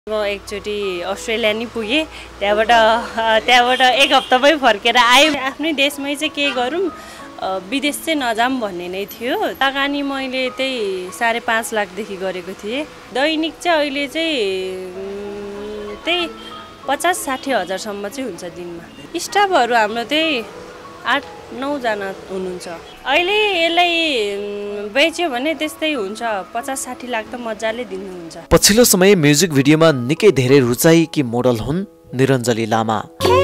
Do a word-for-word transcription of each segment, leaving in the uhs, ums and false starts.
म एकचोटि अस्ट्रेलिया नि पुगेँ त्यहाँबाट त्यहाँबाट एक हप्तामै फर्केर आएँ आफ्नै देशमै चाहिँ के गरौँ विदेश चाहिँ नजाम भन्ने नै थियो लगानी मैले त्यही साढे पाँच लाखदेखि गरेको थिएँ दैनिक चाहिँ अहिले चाहिँ त्यही पचास साठी हजारसम्म चाहिँ हुन्छ दिनमा स्टाफहरू हाम्रो त्यही आठ नौजना हुनुहुन्छ अहिले यसलाई बेच्यो भने त्यस्तै हुन्छ पचास साठी लाख त मजाले दिनुहुन्छ पछिल्लो समय म्युजिक भिडियोमा निकै धेरै रुचाएकी मोडल हुन् निरञ्जली लामा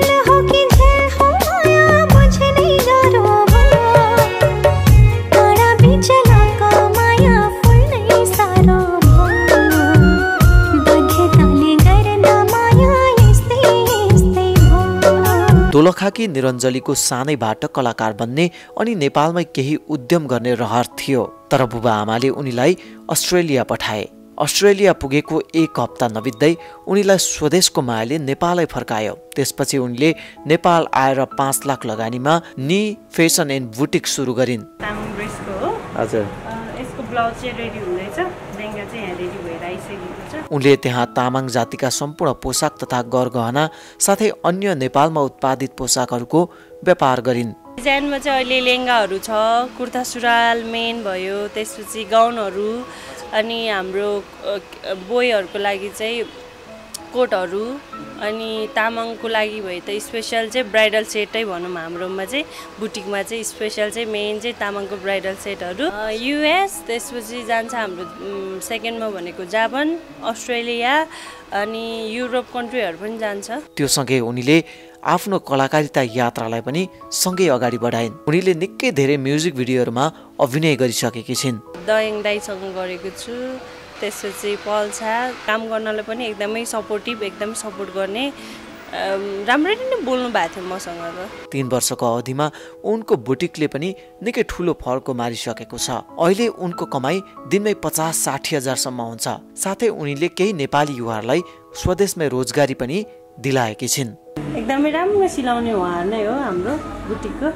दोलखाकी निरञ्जलीको सानैबाट कलाकार बन्ने अनि नेपालमै केही उद्यम गर्ने रहर थियो तर बुबा आमाले उनीलाई अस्ट्रेलिया पठाए अस्ट्रेलिया पुगेको एक हप्ता नबित्दै उनीलाई स्वदेशको मायाले नेपालै फर्कायो त्यसपछि उनले नेपाल आएर पाँच लाख लगानीमा नि फेसन एन्ड बुटिक सुरु गरिन् हजुर यसको ब्लाउज चाहिँ रेडी हुँदैछ लेहंगा चाहिँ यहाँ रेडी भएर आइसकेको छ उनले त्यहाँ तामाङ जातिका सम्पूर्ण पोसाक तथा गरगहना साथै अन्य नेपालमा उत्पादित पोसाकहरूको व्यापार गरिन् डिजाइनमा चाहिँ अहिले लेहंगाहरू छ कुर्ता सुरुवाल मेन भयो त्यसपछि गाउनहरू अनि हाम्रो बोयहरूको लागि चाहिँ कोटहरू अनि तामाङको लागि भए त स्पेशल चाहिँ ब्राइडल सेटै भनौँ हाम्रोमा चाहिँ बुटिकमा चाहिँ स्पेशल चाहिँ मेन चाहिँ तामाङको ब्राइडल सेटहरू युएस त्यसपछि जान्छ हाम्रो सेकेन्डमा भनेको जापान अस्ट्रेलिया अनि युरोप कन्ट्रीहरू पनि जान्छ त्यो सँगै उनीले आफ्नो कलाकारिता यात्रालाई पनि सँगै अगाडि बढाइन् उनीले निकै धेरै म्युजिक भिडियोहरूमा अभिनय गरिसकेकी छिन् दयङ दाइसँग गरेको छु त्यसपछि पल्छा काम गर्नलाई पनि एकदमै सपोर्टिभ एकदमै सपोर्ट गर्ने राम्ररी नै बोल्नु भएको थियो मसँग त तीन वर्षको अवधिमा उनको बुटिकले पनि निकै ठुलो फर्को मारिसकेको छ अहिले उनको कमाई दिनमै पचास साठी हजारसम्म हुन्छ साथै उनीले केही नेपाली युवाहरूलाई स्वदेशमै रोजगारी पनि दिलाएकी छिन् एकदमै राम्रो सिलाउने उहाँहरू नै हो हाम्रो बुटिकको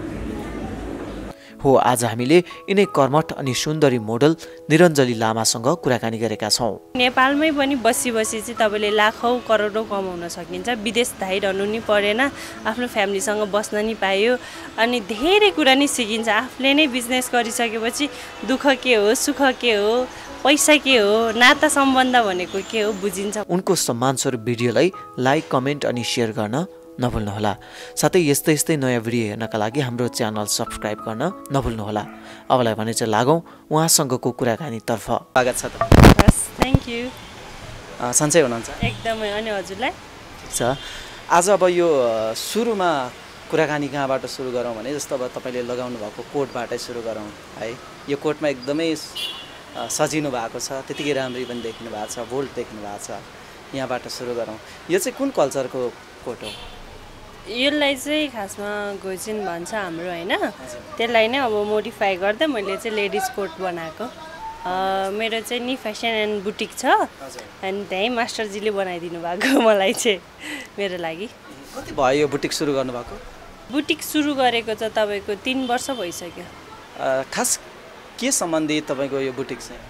हो आज हामीले यिनै कर्मठ अनि सुन्दरी मोडल निरञ्जली लामासँग कुराकानी गरेका छौँ नेपालमै पनि बसी बसी चाहिँ तपाईँले लाखौँ करोडौँ कमाउन सकिन्छ विदेश धाइरहनु नि परेन आफ्नो फ्यामिलीसँग बस्न नि पायो अनि धेरै कुरा नि सिकिन्छ आफूले नै बिजनेस गरिसकेपछि दुःख के हो सुख के हो पैसा के हो नाता सम्बन्ध भनेको के हो बुझिन्छ उनको सम्मानस्वरूप भिडियोलाई लाइक कमेन्ट अनि सेयर गर्न नभुल्नुहोला साथै यस्तै यस्तै नयाँ भिडियो हेर्नका लागि हाम्रो च्यानल सब्स्क्राइब गर्न नभुल्नुहोला अबलाई भने चाहिँ लागौँ उहाँसँगको कुराकानीतर्फ स्वागत छ त थ्याङ्क यू सन्चै हुनुहुन्छ एकदमै अनि हजुरलाई ठिक छ आज अब यो सुरुमा कुराकानी कहाँबाट सुरु गरौँ भने जस्तो अब तपाईँले लगाउनु भएको कोटबाटै सुरु गरौँ है यो कोटमा एकदमै सजिनु भएको छ त्यतिकै राम्ररी पनि देख्नु भएको छ बोल्ड देख्नु भएको छ यहाँबाट सुरु गरौँ यो चाहिँ कुन कल्चरको कोट हो यसलाई चाहिँ खासमा घोइचिन भन्छ हाम्रो होइन त्यसलाई नै अब मोडिफाई गर्दा मैले चाहिँ लेडिज कोट बनाएको मेरो चाहिँ नि फेसन एन्ड बुटिक छ अनि त्यहीँ मास्टरजीले बनाइदिनु भएको मलाई चाहिँ मेरो लागि कति भयो यो बुटिक सुरु गर्नुभएको बुटिक सुरु गरेको चाहिँ तपाईँको तिन वर्ष भइसक्यो खास के सम्बन्धित तपाईँको यो बुटिक चाहिँ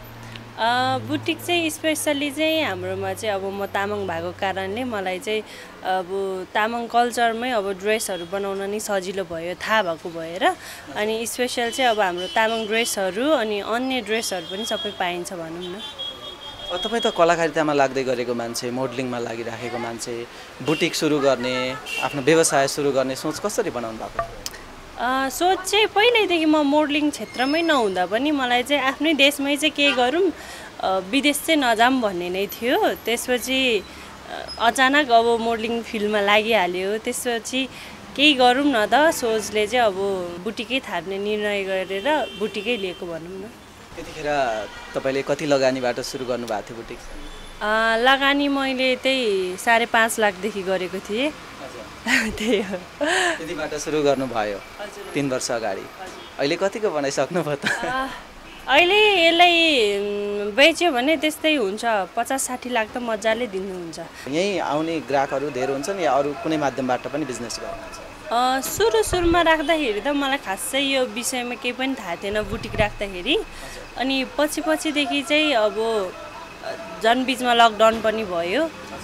बुटिक चाहिँ स्पेसल्ली चाहिँ हाम्रोमा चाहिँ अब म तामाङ भएको कारणले मलाई चाहिँ अब तामाङ कल्चरमै अब ड्रेसहरू बनाउन नि सजिलो भयो थाहा भएको भएर अनि स्पेसल चाहिँ अब हाम्रो तामाङ ड्रेसहरू अनि अन्य ड्रेसहरू पनि सबै पाइन्छ भनौँ न तपाईँ त कलाकारितामा लाग्दै गरेको मान्छे मोडलिङमा लागिराखेको मान्छे बुटिक सुरु गर्ने आफ्नो व्यवसाय सुरु गर्ने सोच कसरी बनाउनु भएको सोच चाहिँ पहिल्यैदेखि म मोडलिङ क्षेत्रमै नहुँदा पनि मलाई चाहिँ आफ्नै देशमै चाहिँ के गरौँ विदेश चाहिँ नजाम भन्ने नै थियो त्यसपछि अचानक अब मोडलिङ फिल्डमा लागिहाल्यो त्यसपछि केही गरौँ न त सोचले चाहिँ अब बुटिकै थाप्ने निर्णय गरेर बुटिकै लिएको भनौँ न त्यतिखेर तपाईँले कति लगानीबाट सुरु गर्नुभएको थियो बुटिक लगानी मैले त्यही साढे पाँच लाखदेखि गरेको थिएँ त्यही हो त्यतिबाट सुरु गर्नुभयो तिन वर्ष अगाडि अहिले कतिको बनाइसक्नु भयो त अहिले यसलाई बेच्यो भने त्यस्तै हुन्छ पचास साठी लाख त मजाले दिनुहुन्छ यहीँ आउने ग्राहकहरू धेरै हुन्छन् या अरू कुनै माध्यमबाट पनि बिजनेस गर्नुहुन्छ सुरु सुरुमा राख्दाखेरि त मलाई खासै यो विषयमा केही पनि थाहा थिएन बुटिक राख्दाखेरि अनि पछि पछिदेखि चाहिँ अब जनबीचमा लकडाउन पनि भयो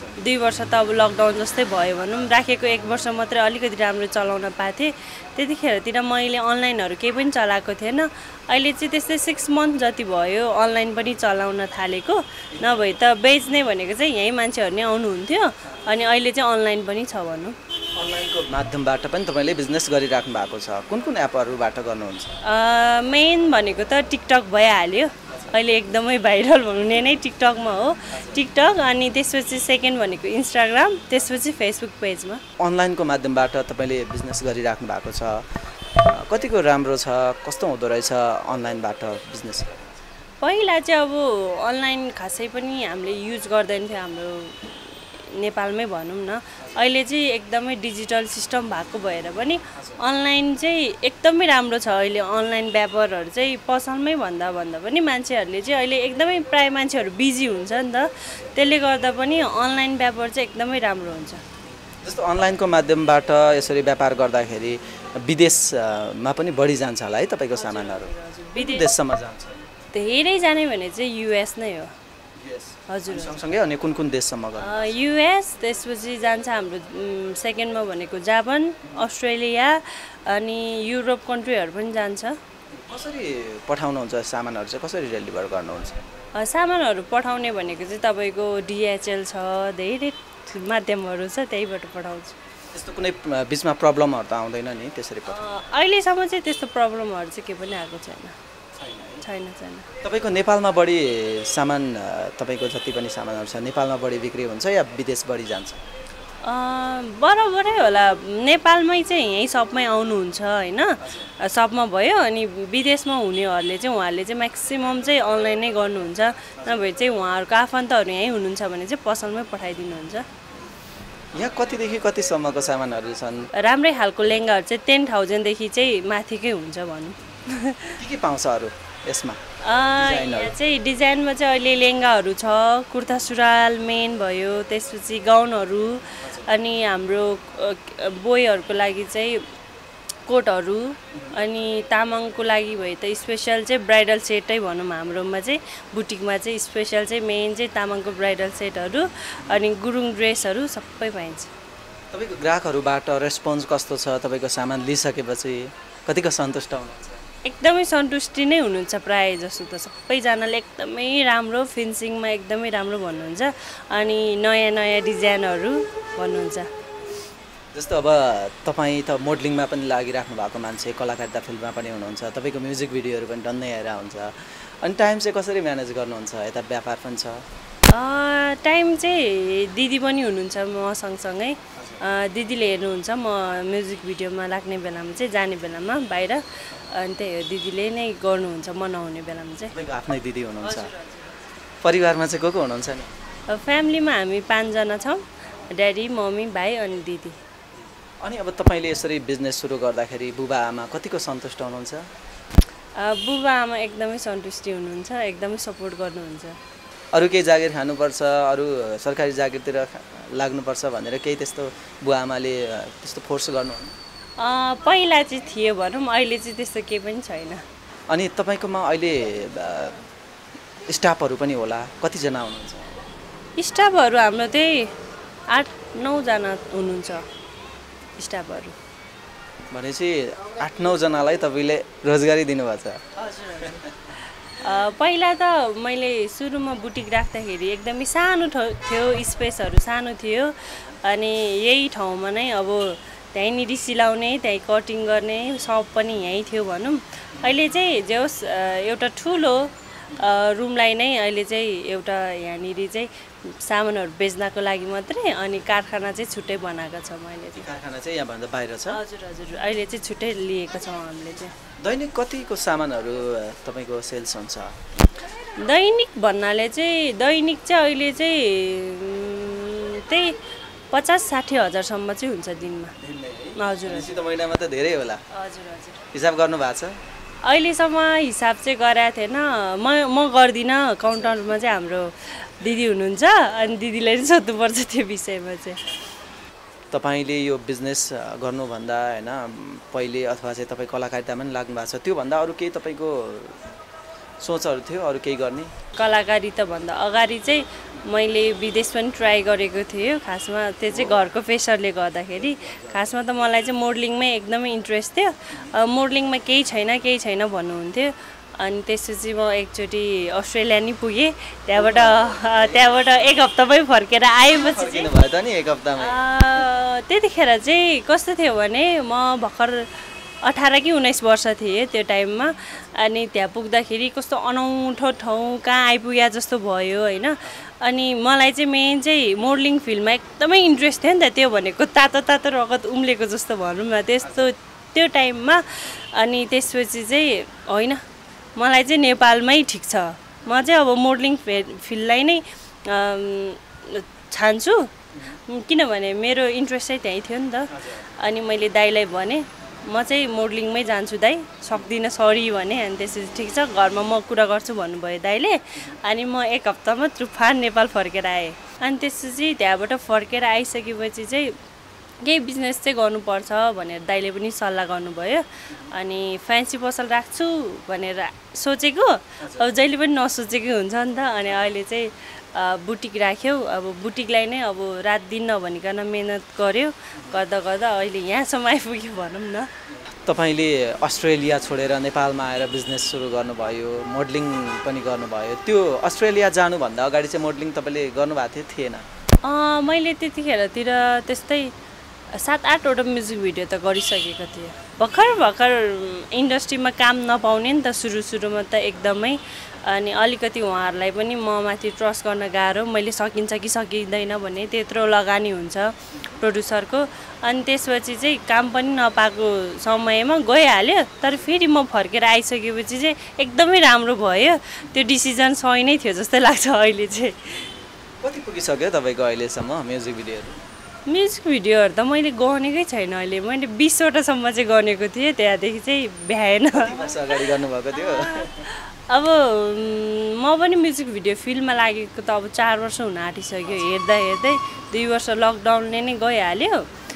दुई वर्ष त अब लकडाउन जस्तै भयो भनौँ, राखेको एक वर्ष मात्रै अलिकति राम्रो चलाउन पाएको थिएँ। त्यतिखेरतिर मैले अनलाइनहरू केही पनि चलाएको थिएन। अहिले चाहिँ त्यस्तै सिक्स मन्थ जति भयो अनलाइन पनि चलाउन थालेको। नभए त बेच्ने भनेको चाहिँ यहीँ मान्छेहरू नै आउनुहुन्थ्यो, अनि अहिले चाहिँ अनलाइन पनि छ भनौँ। अनलाइनको माध्यमबाट पनि तपाईँले बिजनेस गरिराख्नु भएको छ, कुन कुन एपहरूबाट गर्नुहुन्छ? मेन भनेको त टिकटक भइहाल्यो, अहिले एकदमै भाइरल हुने नै टिकटकमा हो। टिकटक अनि त्यसपछि सेकेन्ड भनेको इन्स्टाग्राम, त्यसपछि फेसबुक पेजमा। अनलाइनको माध्यमबाट तपाईँले बिजनेस गरिराख्नु भएको छ, कतिको राम्रो छ, कस्तो हुँदो रहेछ अनलाइनबाट बिजनेस? पहिला चाहिँ अब अनलाइन खासै पनि हामीले युज गर्दैन थियो हाम्रो नेपालमै भनौँ न। अहिले चाहिँ एकदमै डिजिटल सिस्टम भएको भएर पनि अनलाइन चाहिँ एकदमै राम्रो छ। अहिले अनलाइन व्यापारहरू चाहिँ पसलमै भन्दा भन्दा पनि मान्छेहरूले चाहिँ अहिले एकदमै प्राय मान्छेहरू बिजी हुन्छ नि त, त्यसले गर्दा पनि अनलाइन व्यापार चाहिँ एकदमै राम्रो हुन्छ। जस्तो अनलाइनको माध्यमबाट यसरी व्यापार गर्दाखेरि विदेशमा पनि बढी जान्छ होला है तपाईँको सामानहरू? विदेश देशसम्म जान्छ? धेरै जाने भने चाहिँ युएस नै हो। हजुर, सँगसँगै अनि कुन कुन देशसम्म गर्नु? युएस, त्यसपछि जान्छ हाम्रो सेकेन्डमा भनेको जापान, अस्ट्रेलिया अनि युरोप कन्ट्रीहरू पनि जान्छ। कसरी पठाउनुहुन्छ सामानहरू चाहिँ, कसरी डेलिभर गर्नुहुन्छ? सामानहरू पठाउने भनेको चाहिँ तपाईँको डिएचएल छ, धेरै माध्यमहरू छ, त्यहीबाट पठाउँछु। त्यस्तो कुनै बिचमा प्रब्लमहरू त आउँदैन नि त्यसरी पठाउनु? अहिलेसम्म चाहिँ त्यस्तो प्रब्लमहरू चाहिँ केही पनि आएको छैन। छैन छैन। तपाईँको नेपालमा बढी सामान, तपाईँको जति पनि सामानहरू छ नेपालमा बढी बिक्री हुन्छ या विदेश बढी जान्छ? बराबरै होला, नेपालमै चाहिँ यहीँ सबमै आउनुहुन्छ होइन, सबमा भयो। अनि विदेशमा हुनेहरूले चाहिँ उहाँहरूले चाहिँ म्याक्सिमम् चाहिँ अनलाइन नै गर्नुहुन्छ, नभए चाहिँ उहाँहरूको आफन्तहरू यहीँ हुनुहुन्छ भने चाहिँ पसलमै पठाइदिनुहुन्छ। यहाँ कतिदेखि कतिसम्मको सामानहरू छन्? राम्रै खालको लेहेङ्गाहरू चाहिँ टेन थाउजन्डदेखि चाहिँ माथिकै हुन्छ भनौँ। के के पाउँछ अरू यसमा? यहाँ चाहिँ डिजाइनमा चाहिँ अहिले लेहेङ्गाहरू छ, कुर्ता सुरुवाल मेन भयो, त्यसपछि गाउनहरू, अनि हाम्रो बोयहरूको लागि चाहिँ कोटहरू, अनि तामाङको लागि भयो त स्पेसल चाहिँ ब्राइडल सेटै भनौँ। हाम्रोमा चाहिँ बुटिकमा चाहिँ स्पेसल चाहिँ मेन चाहिँ तामाङको ब्राइडल सेटहरू अनि गुरुङ ड्रेसहरू सबै पाइन्छ। तपाईँको ग्राहकहरूबाट रेस्पोन्स कस्तो छ? तपाईँको सामान लिइसकेपछि कतिको सन्तुष्ट हुनुहुन्छ? एकदमै सन्तुष्टि नै हुनुहुन्छ प्रायः जसो त, सबैजनाले एकदमै राम्रो, फिनिसिङमा एकदमै राम्रो भन्नुहुन्छ, अनि नयाँ नयाँ डिजाइनहरू भन्नुहुन्छ। जस्तो अब तपाईँ त मोडलिङमा पनि लागिराख्नु भएको मान्छे, कलाकारिता फिल्डमा पनि हुनुहुन्छ, तपाईँको म्युजिक भिडियोहरू पनि डन्नै आएर हुन्छ, अनि टाइम चाहिँ कसरी म्यानेज गर्नुहुन्छ? यता व्यापार पनि छ? टाइम चाहिँ दिदी पनि हुनुहुन्छ म सँगसँगै, दिदीले हेर्नुहुन्छ, म म्युजिक भिडियोमा लाग्ने बेलामा चाहिँ जाने बेलामा बाहिर, अनि त्यही हो दिदीले नै गर्नुहुन्छ म नहुने बेलामा चाहिँ। तपाईँको आफ्नै दिदी हुनुहुन्छ? परिवारमा चाहिँ को को हुनुहुन्छ नि? फ्यामिलीमा हामी पाँचजना छौँ, ड्याडी, मम्मी, भाइ अनि दिदी। अनि अब तपाईँले यसरी बिजनेस सुरु गर्दाखेरि बुबा आमा कतिको सन्तुष्ट हुनुहुन्छ? बुबा आमा एकदमै सन्तुष्टि हुनुहुन्छ, एकदमै सपोर्ट गर्नुहुन्छ। अरू केही जागिर खानुपर्छ, अरू सरकारी जागिरतिर लाग्नुपर्छ भनेर केही त्यस्तो बुवा आमाले त्यस्तो फोर्स गर्नुहुन्न? पहिला चाहिँ थियो भनौँ, अहिले चाहिँ त्यस्तो केही पनि छैन। अनि तपाईँकोमा अहिले स्टाफहरू पनि होला, कतिजना हुनुहुन्छ? स्टाफहरू हाम्रो त्यही आठ नौजना हुनुहुन्छ स्टाफहरू। भनेपछि आठ नौजनालाई तपाईँले रोजगारी दिनुभएको छ? पहिला त मैले सुरुमा बुटिक राख्दाखेरि एकदमै सानो थियो, स्पेसहरू सानो थियो, अनि यही ठाउँमा नै अब त्यहीँनिर सिलाउने, त्यहीँ कटिङ गर्ने, सप पनि यहीँ थियो भनौँ। अहिले चाहिँ जे होस् एउटा ठुलो रुमलाई नै अहिले चाहिँ एउटा यहाँनिर चाहिँ सामानहरू बेच्नको लागि मात्रै, अनि कारखाना चाहिँ छुट्टै बनाएको छ मैले चाहिँ। कारखाना चाहिँ यहाँभन्दा बाहिर छ? हजुर हजुर, अहिले चाहिँ छुट्टै लिएको छौँ हामीले चाहिँ। दैनिक कतिको सामानहरू तपाईँको सेल्स हुन्छ? दैनिक भन्नाले चाहिँ दैनिक चाहिँ अहिले चाहिँ त्यही पचास साठी हजारसम्म चाहिँ हुन्छ दिनमा। हजुर हजुर, त महिनामा त धेरै होला? हजुर हजुर। हिसाब गर्नु भएको छ? अहिलेसम्म हिसाब चाहिँ गराएको थिएन, म म गर्दिनँ, काउन्टरमा चाहिँ हाम्रो दिदी हुनुहुन्छ, अनि दिदीले नै सोध्नुपर्छ त्यो विषयमा चाहिँ। तपाईँले यो बिजनेस गर्नुभन्दा होइन पहिले अथवा चाहिँ तपाईँ कलाकारितामा पनि लाग्नु भएको छ, त्योभन्दा अरू केही तपाईँको सोचहरू थियो अरू केही गर्ने? कलाकारिताभन्दा अगाडि चाहिँ मैले विदेश पनि ट्राई गरेको थिएँ खासमा त्यो चाहिँ घरको प्रेसरले गर्दाखेरि खासमा त मलाई चाहिँ मोडलिङमै एकदमै इन्ट्रेस्ट थियो मोडलिङमा केही छैन केही छैन भन्नुहुन्थ्यो अनि त्यसपछि म एकचोटि अस्ट्रेलिया नि पुगेँ त्यहाँबाट त्यहाँबाट एक हप्तामै फर्केर आएपछि किन भयो त नि एक हप्तामै त्यतिखेर चाहिँ कस्तो थियो भने म भर्खर अठार कि उन्नाइस वर्ष थिएँ त्यो टाइममा अनि त्यहाँ पुग्दाखेरि कस्तो अनौठो ठाउँ कहाँ आइपुग्या जस्तो भयो होइन अनि मलाई चाहिँ मेन चाहिँ मोडलिङ फिल्डमा एकदमै इन्ट्रेस्ट थियो नि त त्यो भनेको तातो तातो रगत उम्लेको जस्तो भनौँ न त्यस्तो त्यो टाइममा अनि त्यसपछि चाहिँ होइन मलाई चाहिँ नेपालमै ठिक छ म चाहिँ अब मोडलिङ फिल्डलाई नै छान्छु किनभने मेरो इन्ट्रेस्ट चाहिँ त्यहीँ थियो नि त अनि मैले दाइलाई भने म चाहिँ मोडलिङमै जान्छु दाइ सक्दिनँ सरी भने अनि त्यसपछि ठिक छ घरमा म कुरा गर्छु भन्नुभयो दाइले अनि म एक हप्तामा तुफान नेपाल फर्केर आएँ अनि त्यसपछि त्यहाँबाट फर्केर आइसकेपछि चाहिँ केही बिजनेस चाहिँ गर्नुपर्छ भनेर दाइले पनि सल्लाह गर्नुभयो अनि फ्यान्सी पसल राख्छु भनेर सोचेको अब जहिले पनि नसोचेकै हुन्छ नि त अनि अहिले चाहिँ बुटिक राख्यौ अब बुटिकलाई नै अब रात दिन नभनिकन मेहनत गर्यो गर्दा गर्दा अहिले यहाँसम्म आइपुग्यो भनौँ न तपाईँले अस्ट्रेलिया छोडेर नेपालमा आएर बिजनेस सुरु गर्नुभयो मोडलिङ पनि गर्नुभयो त्यो अस्ट्रेलिया जानुभन्दा अगाडि चाहिँ मोडलिङ तपाईँले गर्नुभएको थियो थिएन मैले त्यतिखेरतिर त्यस्तै सात आठवटा म्युजिक भिडियो त गरिसकेको थिएँ भर्खर भर्खर इन्डस्ट्रीमा काम नपाउने नि त सुरु सुरुमा त एकदमै अनि अलिकति उहाँहरूलाई पनि म माथि ट्रस्ट गर्न गाह्रो मैले सकिन्छ कि सकिँदैन भन्ने त्यत्रो लगानी हुन्छ प्रड्युसरको अनि त्यसपछि चाहिँ काम पनि नपाएको समयमा गइहाल्यो तर फेरि म फर्केर आइसकेपछि चाहिँ एकदमै राम्रो भयो त्यो डिसिजन सही नै थियो जस्तै लाग्छ अहिले चाहिँ कति पुगिसक्यो तपाईँको अहिलेसम्म म्युजिक भिडियोहरू म्युजिक भिडियोहरू त मैले गनेकै छैन अहिले मैले बिसवटासम्म चाहिँ गनेको थिएँ त्यहाँदेखि चाहिँ भ्याएन अगाडि गर्नुभएको थियो अब म पनि म्युजिक भिडियो फिल्डमा लागेको त अब चार वर्ष हुन आँटिसक्यो हेर्दा हेर्दै दुई वर्ष लकडाउनले नै गइहाल्यो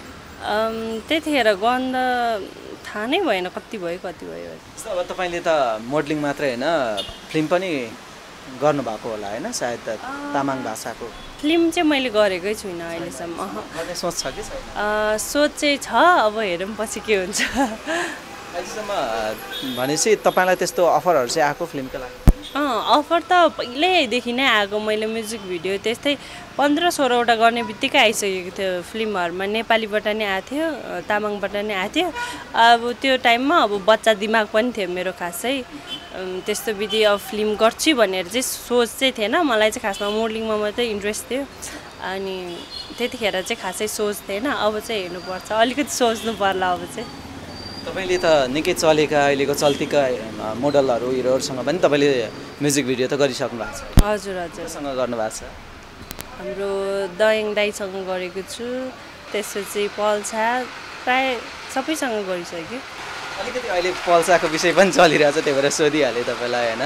त्यतिखेर गर्दा थाहा नै भएन कति भयो कति भयो अब तपाईँले त मोडलिङ मात्रै होइन फिल्म पनि गर्नुभएको होला होइन सायद त तामाङ भाषाको फिल्म चाहिँ मैले गरेकै छुइनँ अहिलेसम्म गर्ने सोच छ कि छैन सोच चाहिँ छ अब हेरौँ पछि के हुन्छ अहिलेसम्म भनेपछि तपाईँलाई त्यस्तो अफरहरू चाहिँ आएको फिल्मको लागि अँ अफर त पहिल्यैदेखि नै आएको मैले म्युजिक भिडियो त्यस्तै पन्ध्र सोह्रवटा गर्ने बित्तिकै आइसकेको थियो फिल्महरूमा नेपालीबाट नै आएको थियो तामाङबाट नै आएको थियो अब त्यो टाइममा अब बच्चा दिमाग पनि थियो मेरो खासै त्यस्तो विधि अब फिल्म गर्छु भनेर चाहिँ सोच चाहिँ थिएन मलाई चाहिँ खासमा मोडलिङमा मात्रै इन्ट्रेस्ट थियो अनि त्यतिखेर चाहिँ खासै सोच थिएन अब चाहिँ हेर्नुपर्छ अलिकति सोच्नु पर्ला अब चाहिँ तपाईँले त निकै चलेका अहिलेको चल्तीका मोडलहरू हिरोहरूसँग पनि तपाईँले म्युजिक भिडियो त गरिसक्नु भएको छ हजुर हजुरसँग गर्नुभएको छ हाम्रो दयङ दाईसँग गरेको छु त्यसपछि पल्सा प्राय सबैसँग गरिसक्यो अलिकति अहिले पल्साको विषय पनि चलिरहेछ त्यही भएर सोधिहालेँ तपाईँलाई होइन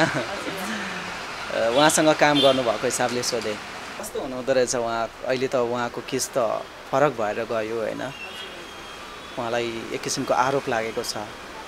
उहाँसँग काम गर्नुभएको हिसाबले सोधेँ कस्तो हुनुहुँदो रहेछ उहाँ अहिले त उहाँको केस त फरक भएर गयो होइन उहाँलाई एक किसिमको आरोप लागेको छ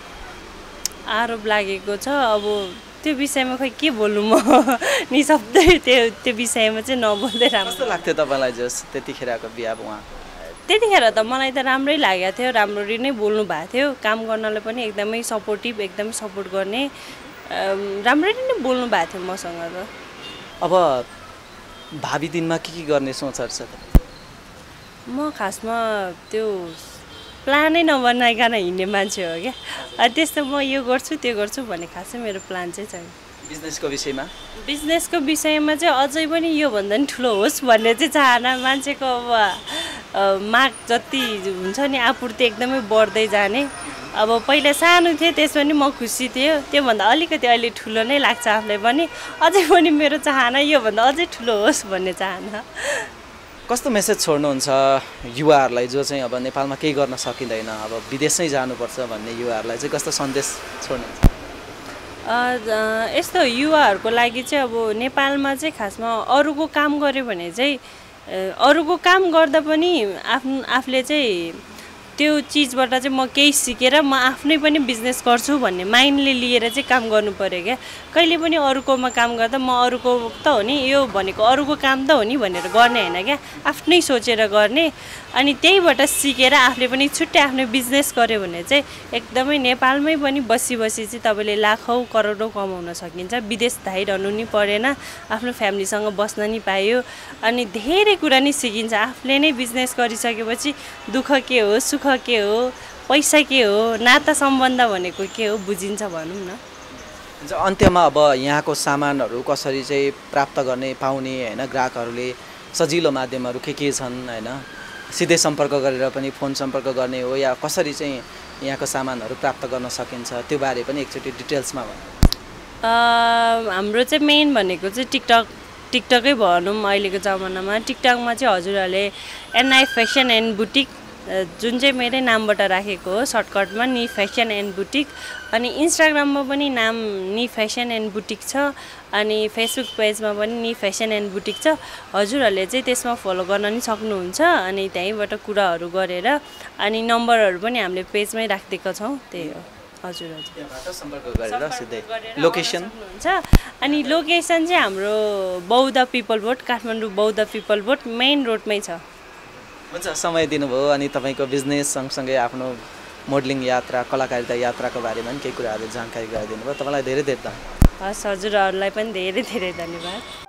आरोप लागेको छ अब त्यो विषयमा खै के बोल्नु म निशब्दै त्यो त्यो विषयमा चाहिँ नबोल्दै राम्रो कस्तो लाग्थ्यो तपाईँलाई जस त्यतिखेरको बिहा उहाँ त्यतिखेर त मलाई त राम्रै लागेको थियो राम्ररी नै बोल्नु भएको थियो काम गर्नलाई पनि एकदमै सपोर्टिभ एकदमै सपोर्ट गर्ने राम्ररी नै बोल्नु भएको थियो मसँग त अब भावी दिनमा के के गर्ने सोचहरू छ म खासमा त्यो प्लानै नबनाइकन हिँड्ने मान्छे हो क्या त्यस्तो म यो गर्छु त्यो गर्छु भन्ने खासै मेरो प्लान चाहिँ छैन बिजनेसको विषयमा बिजनेसको विषयमा चाहिँ अझै पनि योभन्दा पनि ठुलो होस् भन्ने चाहिँ चाहना मान्छेको अब माग जति हुन्छ नि आपूर्ति एकदमै बढ्दै जाने अब पहिला सानो थिएँ त्यसमा नि म खुसी थिएँ त्योभन्दा अलिकति अहिले ठुलो नै लाग्छ आफूलाई पनि अझै पनि मेरो चाहना योभन्दा अझै ठुलो होस् भन्ने चाहना कस्तो मेसेज छोड्नुहुन्छ युवाहरूलाई जो चाहिँ अब नेपालमा केही गर्न सकिँदैन अब विदेशै जानुपर्छ भन्ने युवाहरूलाई चाहिँ कस्तो सन्देश छोड्नुहुन्छ यस्तो युवाहरूको लागि चाहिँ अब नेपालमा चाहिँ खासमा अरूको काम गर्यो भने चाहिँ अरूको काम गर्दा पनि आफ्नो आफूले चाहिँ त्यो चिजबाट चाहिँ म केही सिकेर म आफ्नै पनि बिजनेस गर्छु भन्ने माइन्डले लिएर चाहिँ काम गर्नु पर्यो क्या। कहिले पनि अरूकोमा काम गर्दा म अरूको त हो नि यो भनेको अरूको काम त हो नि भनेर गर्ने होइन क्या, आफ्नै सोचेर गर्ने। अनि त्यहीबाट सिकेर आफूले पनि छुट्टै आफ्नो बिजनेस गर्यो भने चाहिँ एकदमै नेपालमै पनि बसी बसी चाहिँ तपाईँले लाखौँ करोडौँ कमाउन सकिन्छ। विदेश धाइरहनु नि परेन, आफ्नो फ्यामिलीसँग बस्न नि पायो, अनि धेरै कुरा नि सिकिन्छ। आफूले नै बिजनेस गरिसकेपछि दुःख के हो, सुख के हो, पैसा के हो, नाता सम्बन्ध भनेको के हो बुझिन्छ भनौँ न। अन्त्यमा अब यहाँको सामानहरू कसरी चाहिँ प्राप्त गर्ने पाउने होइन, ग्राहकहरूले सजिलो माध्यमहरू के के छन् होइन, सिधै सम्पर्क गरेर पनि फोन सम्पर्क गर्ने हो या कसरी चाहिँ यहाँको सामानहरू प्राप्त गर्न सकिन्छ त्यो बारे पनि एकचोटि डिटेल्समा भन्नु। हाम्रो चाहिँ मेन भनेको चाहिँ टिकटक टिकटकै भनौँ। अहिलेको जमानामा टिकटकमा चाहिँ हजुरहरूले एनआई फेसन एन्ड बुटिक जुन चाहिँ मेरै नामबाट राखेको हो सर्टकटमा नि फेसन एन्ड बुटिक, अनि इन्स्टाग्राममा पनि नाम नि फेसन एन्ड बुटिक छ, अनि फेसबुक पेजमा पनि नि फेसन एन्ड बुटिक छ। हजुरहरूले चाहिँ त्यसमा फलो गर्न नि सक्नुहुन्छ, अनि त्यहीँबाट कुराहरू गरेर अनि नम्बरहरू पनि हामीले पेजमै राखिदिएको छौँ। त्यही हो हजुर हजुर सम्पर्क गरेर सिधै लोकेसन हुन्छ। अनि लोकेसन चाहिँ हाम्रो बौद्ध पिपल बोट, काठमाडौँ बौद्ध पिपल बोट मेन रोडमै छ। हुन्छ, समय दिनुभयो अनि तपाईँको बिजनेस सँगसँगै आफ्नो मोडलिङ यात्रा कलाकारिता यात्राको बारेमा पनि केही कुराहरू जानकारी गराइदिनु भयो। तपाईँलाई धेरै धेरै धन्यवाद। हस् हजुरहरूलाई पनि धेरै धेरै धन्यवाद।